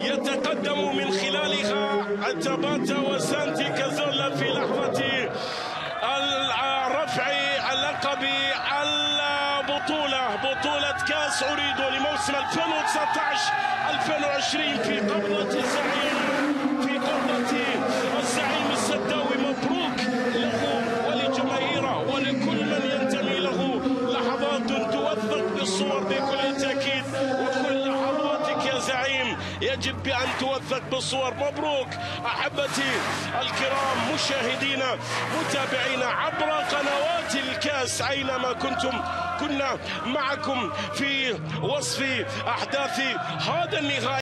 يتقدم من خلالها تاباتا وسانتي كازورلا في لحظة رفع اللقب بطولة كاس أوريدو لموسم 2019-2020 في قبضة الزعيم السداوي. مبروك له ولجماهيره ولكل من ينتمي له. لحظات توثق بالصور بكل تأكيد، وكل لحظاتك يا زعيم يجب بأن توثق بالصور. مبروك أحبتي الكرام مشاهدينا متابعينا عبر قنوات الكاس أينما كنتم. كنا معكم في وصف أحداث هذا النهائي.